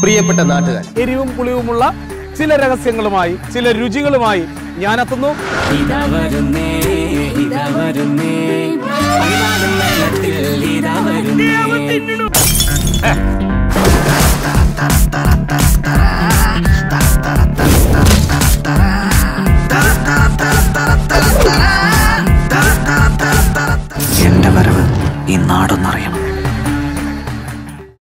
പ്രിയപ്പെട്ട നാട്ടുകാർ, എരിവും പുളിയുമുള്ള ചില രഹസ്യങ്ങളുമായി, ചില രുചികളുമായി ഞാൻ എത്തുന്നു. എന്റെ വരവ് ഈ നാടൊന്നറിയണം.